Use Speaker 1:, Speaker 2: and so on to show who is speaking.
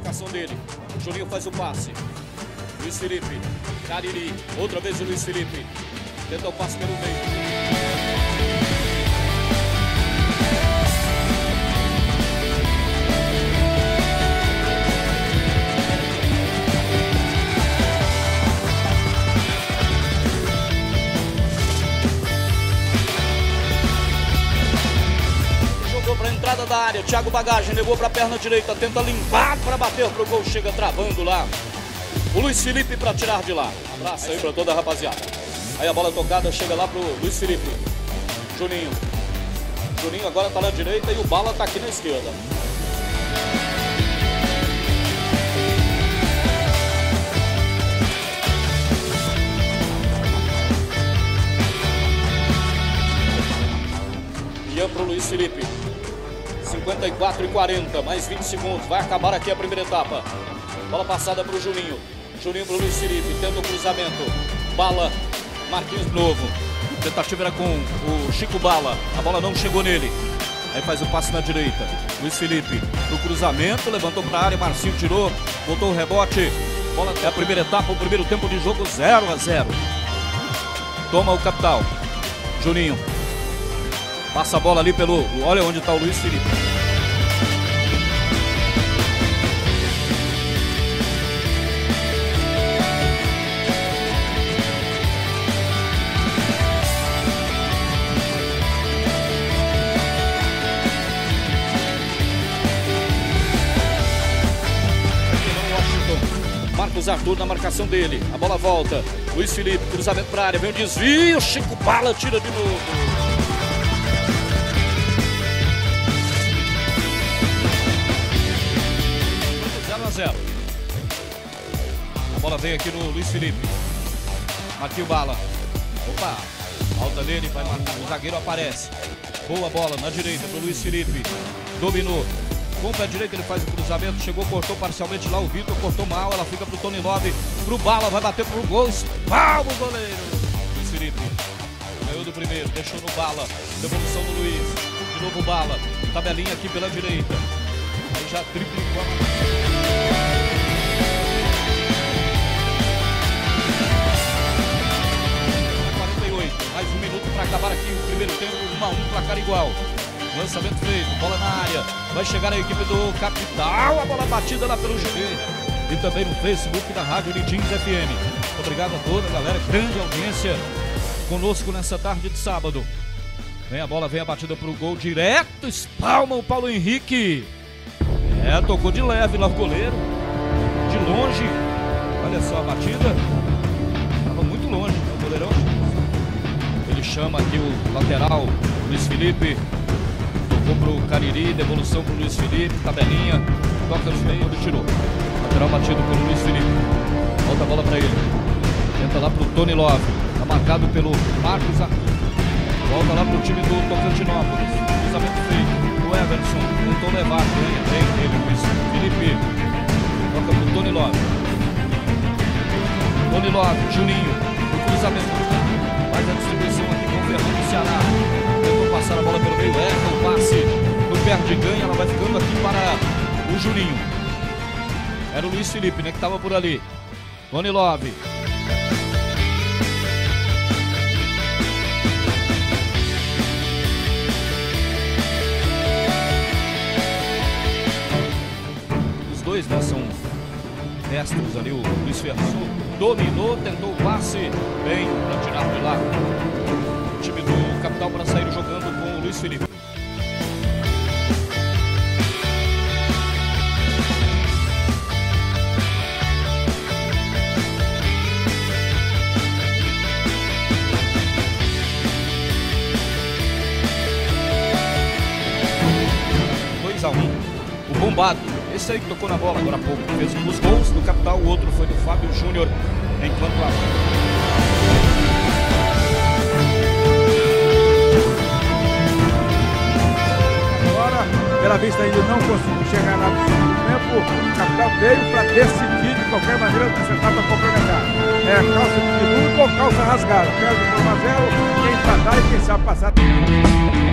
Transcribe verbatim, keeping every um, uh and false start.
Speaker 1: marcação dele. Juninho faz o passe. Luiz Felipe, Cariri, outra vez o Luiz Felipe. Tenta o passe pelo meio. Para a entrada da área, Thiago Bagagem levou para a perna direita, tenta limpar para bater pro gol, chega travando lá o Luiz Felipe para tirar de lá. Abraço aí para toda a rapaziada. Aí a bola tocada chega lá pro Luiz Felipe. Juninho. Juninho agora tá na direita e o Bala tá aqui na esquerda. Ian pro Luiz Felipe. cinquenta e quatro e quarenta, mais vinte segundos, vai acabar aqui a primeira etapa. Bola passada para o Juninho. Juninho para o Luiz Felipe, tenta o cruzamento. Bala, Marquinhos de novo. Tentativa era com o Chico Bala, a bola não chegou nele. Aí faz o passe na direita. Luiz Felipe no cruzamento, levantou para a área, Marcinho tirou, voltou o rebote. Bola até a primeira etapa, o primeiro tempo de jogo zero a zero. Toma o capital. Juninho. Passa a bola ali pelo... Olha onde está o Luiz Felipe. Marcos Arthur na marcação dele. A bola volta. Luiz Felipe, cruzamento para a área. Vem o desvio. Chico Bala tira de novo. zero. A bola vem aqui no Luiz Felipe. Marquinhos Bala. Opa, falta dele, vai marcar. O zagueiro aparece. Boa bola na direita pro Luiz Felipe. Dominou. Com o pé direito ele faz o cruzamento. Chegou, cortou parcialmente lá o Vitor. Cortou mal, ela fica pro Tony Love. Pro Bala, vai bater pro gol. Espalma o goleiro. Luiz Felipe. Ganhou do primeiro, deixou no Bala. Devolução do Luiz. De novo Bala. Tabelinha aqui pela direita. Aí já triplicou a... Mais um minuto para acabar aqui o primeiro tempo, um a um, placar igual. Lançamento feito, bola na área. Vai chegar a equipe do Capital. A bola batida lá pelo G B. E também no Facebook da Rádio Litins F M. Obrigado a toda a galera, grande audiência conosco nessa tarde de sábado. Vem a bola, vem a batida para o gol direto. Espalma o Paulo Henrique. É, tocou de leve lá o goleiro. De longe. Olha só a batida. Estava muito longe, o goleirão. Ele chama aqui o lateral, Luiz Felipe. Tocou pro Cariri, devolução pro Luiz Felipe, tabelinha. Toca no meio, ele tirou. Lateral batido pelo Luiz Felipe. Volta a bola para ele. Tenta lá pro Tony Love. Tá marcado pelo Marcos Arthur. Volta lá pro time do Tocantinópolis. Cruzamento feito. O Everson tentou levar. Ganha bem ele, Luiz Felipe. Toca pro Tony Love. Tony Love, Juninho. O cruzamento. Faz a distribuição aqui com o Fernando Ceará. Tentou passar a bola pelo meio, erra o passe, não perde, ganha, ela vai ficando aqui para o Juninho. Era o Luiz Felipe, né, que estava por ali. Tony Love. Os dois, né, são destros ali, o Luiz Fernando. Dominou, tentou o passe, bem para tirar de lá. O time do Capital para sair jogando com o Luiz Felipe. dois a um. O bombado. Esse aí que tocou na bola agora há pouco, fez um dos gols do Capital, o outro foi do Fábio Júnior, enquanto a...
Speaker 2: Agora, pela vista ainda não conseguiu chegar lá no segundo tempo, o Capital veio para decidir de qualquer maneira nessa etapa complementar. É calça de luto ou calça rasgada, quero de um a zero, quem empatar e quem sabe passar.